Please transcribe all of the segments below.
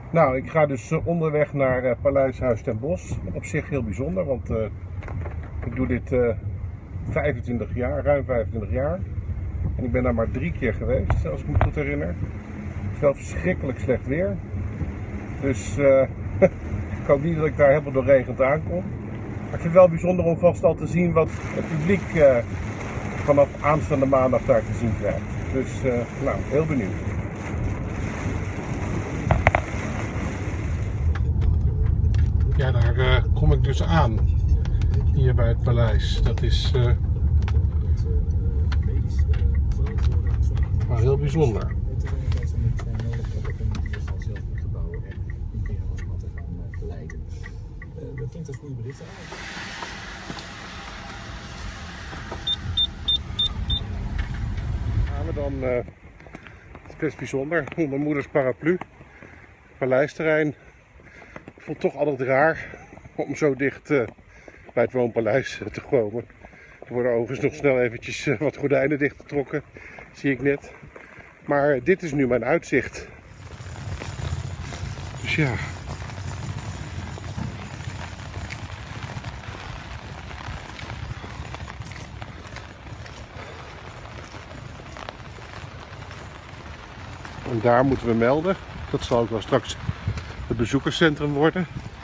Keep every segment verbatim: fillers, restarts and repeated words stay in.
Nou, ik ga dus onderweg naar uh, Paleis Huis ten Bosch. Op zich heel bijzonder, want uh, ik doe dit uh, vijfentwintig jaar, ruim vijfentwintig jaar. En ik ben daar maar drie keer geweest, als ik me goed herinner. Het is wel verschrikkelijk slecht weer. Dus uh, ik hoop niet dat ik daar helemaal doorregend aankom. Maar ik vind het wel bijzonder om vast al te zien wat het publiek uh, vanaf aanstaande maandag daar te zien krijgt. Dus uh, nou, heel benieuwd. Ja, daar uh, kom ik dus aan, hier bij het paleis. Dat is uh, wel heel bijzonder. Dat klinkt als goede berichten. Gaan we dan, uh, het is best bijzonder, onder moeders paraplu, paleisterrein. Ik vond het toch altijd raar om zo dicht uh, bij het woonpaleis uh, te komen. Er worden overigens nog snel eventjes uh, wat gordijnen dichtgetrokken, zie ik net. Maar uh, dit is nu mijn uitzicht. Dus ja. En daar moeten we melden. Dat zal ook wel straks het bezoekerscentrum worden.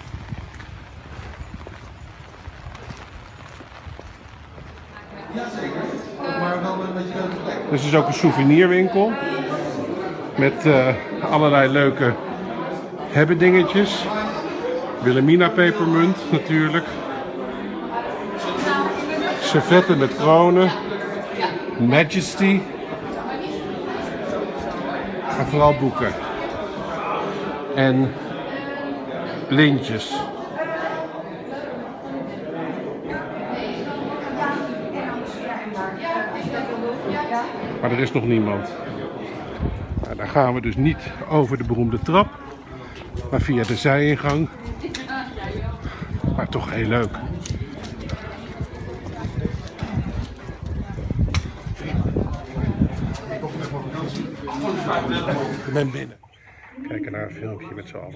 Jazeker, maar wel een beetje leuke plek. Dus er is ook een souvenirwinkel met uh, allerlei leuke hebbedingetjes. Wilhelmina pepermunt natuurlijk. Servetten met kronen. Majesty. Maar vooral boeken. En lintjes. Maar er is nog niemand. Nou, daar gaan we dus niet over de beroemde trap, maar via de zijingang. Maar toch heel leuk. Ik ben binnen. Kijken naar een filmpje met z'n allen.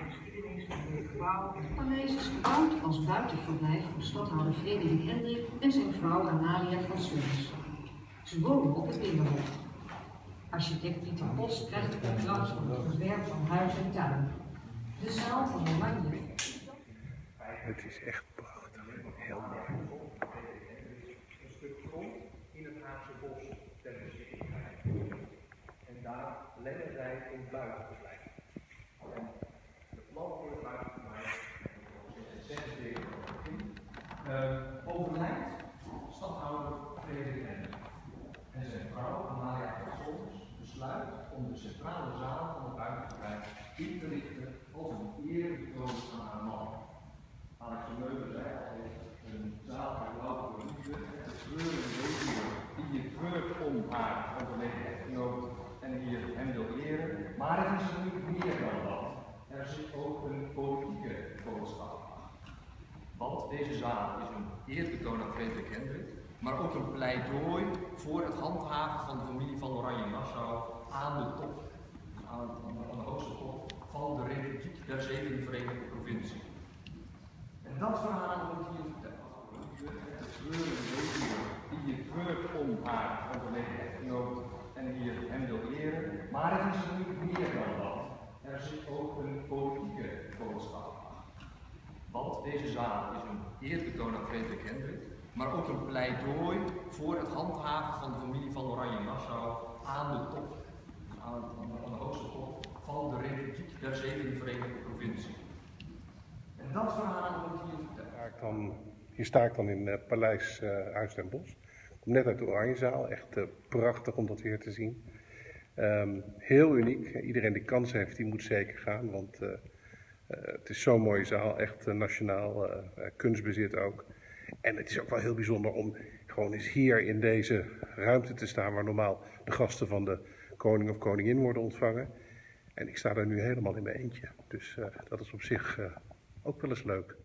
Het paleis is gebouwd als buitenverblijf voor stadhouder Frederik Hendrik en zijn vrouw Amalia van Sluis. Ze wonen op het Binnenhof. Architect Pieter Bos krijgt de opdracht voor het ontwerp van huis en tuin. De zaal van Oranje. Het is echt prachtig. Heel mooi. Een stuk grond in het Haagse bos ter beschikking. En daar leggen zij een buitenverblijf. En de plan voor het buitenverblijf uh, overlijdt stadhouder Frederik Hendrik. En zijn vrouw Amalia van Sluis besluit om de centrale zaal van het buitenverblijf in te richten als een eerbetoon aan haar man. Alex Meulen zei altijd, een zaal uit louter liefde, de kleurende regio die je kleurt om haar overleden echtgenoot en hier hem wil eren. Maar het is natuurlijk meer dan dat. Er zit ook een politieke boodschap achter. Want deze zaal is een eerbetoon aan Frederik Hendrik, maar ook een pleidooi voor het handhaven van de familie van Oranje-Nassau aan de top, aan, aan, de, aan de hoogste top van de Republiek der Zeven Verenigde Provinciën. En dat verhaal wordt hier verteld. De kleurende regio die je kleurt om haar overleden echtgenoot en hier hem wil eren. Maar het is natuurlijk meer dan dat. Er zit ook een politieke boodschap achter. Want deze zaal is een eerbetoon aan Frederik Hendrik, maar ook een pleidooi voor het handhaven van de familie van Oranje-Nassau aan de top, aan, aan, de, aan de hoogste top van de Republiek der Zeven Verenigde Provinciën. En dat verhaal wordt hier verteld. Dan, hier sta ik dan in uh, Paleis uh, Huis ten Bosch. Ik kom net uit de Oranjezaal. Echt uh, prachtig om dat weer te zien. Um, heel uniek. Iedereen die kans heeft, die moet zeker gaan. Want uh, uh, het is zo'n mooie zaal. Echt uh, nationaal uh, uh, kunstbezit ook. En het is ook wel heel bijzonder om gewoon eens hier in deze ruimte te staan, waar normaal de gasten van de koning of koningin worden ontvangen. En ik sta daar nu helemaal in mijn eentje. Dus uh, dat is op zich uh, ook wel eens leuk.